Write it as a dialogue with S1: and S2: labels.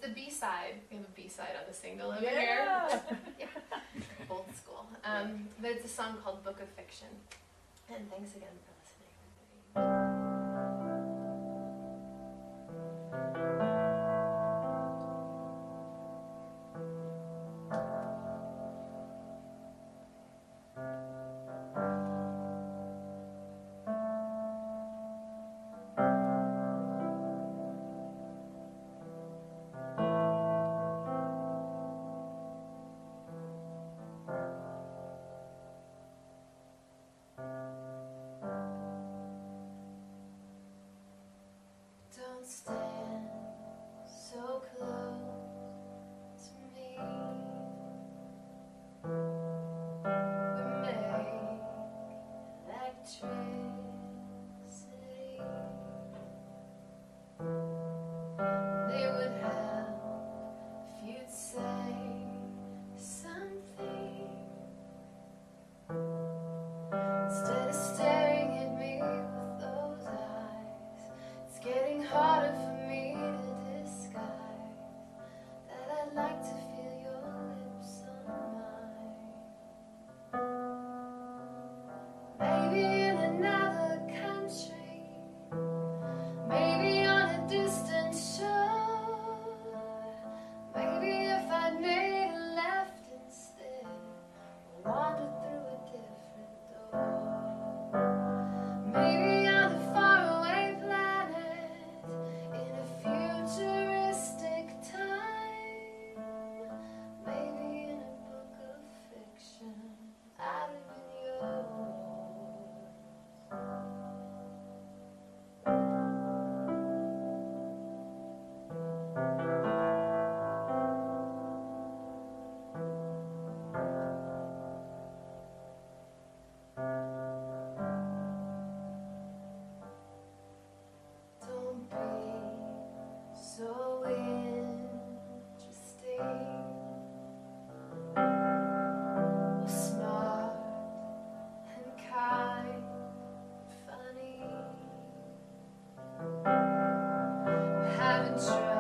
S1: the B-side. We have a B-side on the single over
S2: Yeah.
S1: here. Yeah, old school. But it's a song called Book of Fiction. And thanks again for listening, everybody. Don't stand so close to me. We make electricity. It would help if you'd say something instead of staring at me with those eyes. It's getting harder for me to disguise that I'd like to feel your lips on mine. Maybe in another country, maybe on a distant shore, maybe if I'd made a left instead, or wandered through a different door. Maybe on a faraway planet, in a futuristic time, maybe in a book of fiction, I live in yours. Don't be so interesting or smart and kind, funny. Haven't tried